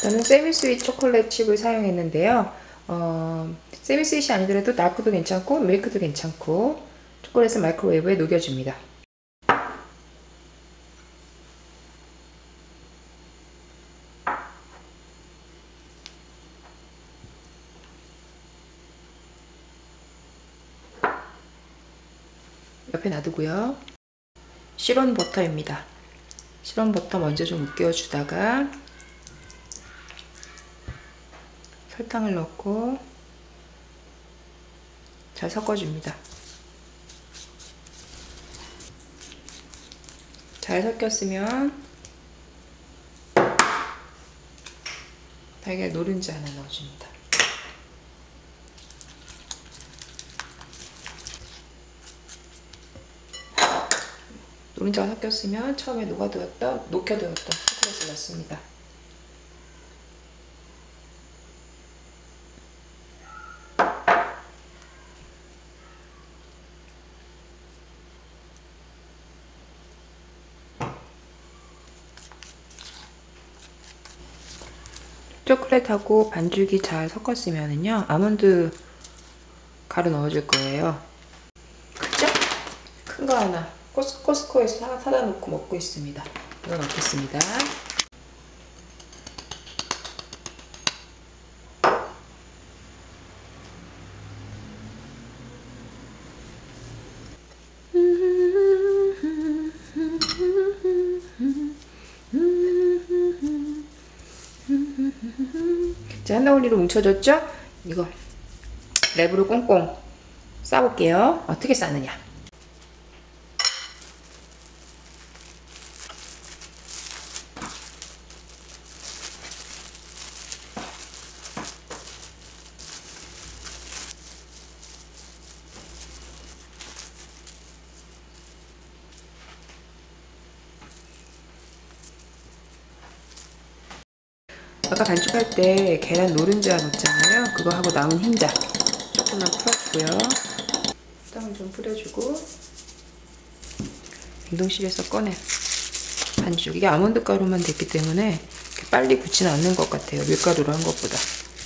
저는 세미스윗 초콜릿 칩을 사용했는데요. 세미스윗이 아니더라도 다크도 괜찮고 밀크도 괜찮고 초콜릿은 마이크로웨이브에 녹여줍니다. 옆에 놔두고요. 시론 버터입니다. 시론 버터 먼저 좀 으깨어주다가 설탕을 넣고 잘 섞어줍니다. 잘 섞였으면 달걀 노른자 하나 넣어줍니다. 노른자가 섞였으면 처음에 녹여두었던 초콜릿을 넣습니다. 초콜릿하고 반죽이 잘 섞었으면은요, 아몬드 가루 넣어줄 거예요. 크죠? 큰 거 하나 코스코에서 사다 놓고 먹고 있습니다. 이거 넣겠습니다. 자, 한 덩어리로 뭉쳐졌죠? 이거 랩으로 꽁꽁 싸볼게요. 어떻게 싸느냐? 아까 반죽할 때 계란 노른자 넣었잖아요. 그거 하고 남은 흰자 조금만 풀어주고요. 설탕을 좀 뿌려주고 냉동실에서 꺼낸 반죽. 이게 아몬드 가루만 됐기 때문에 이렇게 빨리 굳지는 않는 것 같아요. 밀가루로 한 것보다.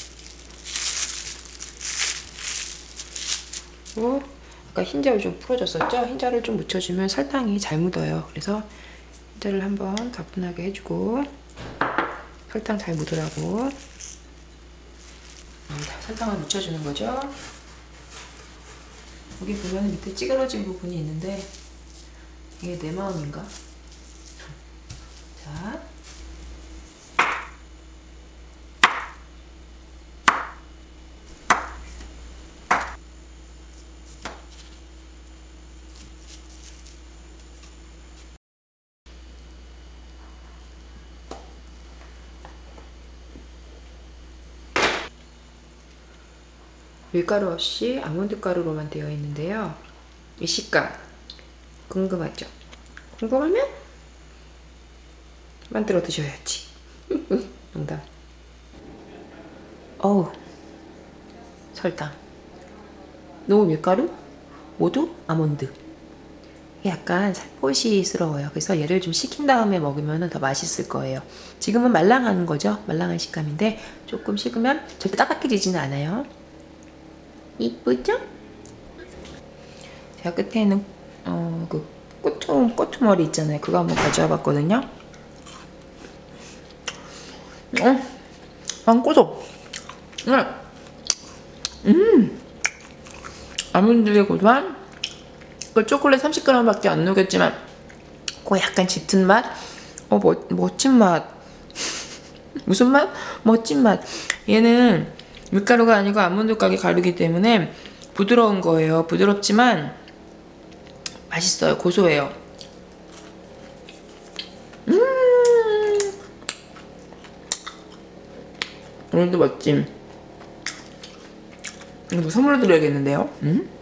그리고 아까 흰자를 좀 풀어줬었죠? 흰자를 좀 묻혀주면 설탕이 잘 묻어요. 그래서 흰자를 한번 가뿐하게 해주고 설탕 잘 묻으라고 설탕을 묻혀주는 거죠. 여기 보면 밑에 찌그러진 부분이 있는데 이게 내 마음인가? 자, 밀가루 없이 아몬드 가루로만 되어 있는데요. 이 식감 궁금하죠? 궁금하면 만들어 드셔야지. 농담. 어우, 설탕, 너무 밀가루, 모두 아몬드. 약간 살포시스러워요. 그래서 얘를 좀 식힌 다음에 먹으면 더 맛있을 거예요. 지금은 말랑한 거죠. 말랑한 식감인데 조금 식으면 절대 딱딱해지지는 않아요. 이쁘죠? 제가 끝에는 그 꼬투머리 있잖아요. 그거 한번 가져와 봤거든요. 안 고소. 아몬드의 고소한 그 초콜릿 30g 밖에 안 녹였지만 그 약간 짙은 맛, 멋진 맛. 무슨 맛? 멋진 맛. 얘는 밀가루가 아니고 아몬드 가루이기 때문에 부드러운 거예요. 부드럽지만 맛있어요. 고소해요. 오늘도 멋짐. 이거 선물로 드려야겠는데요?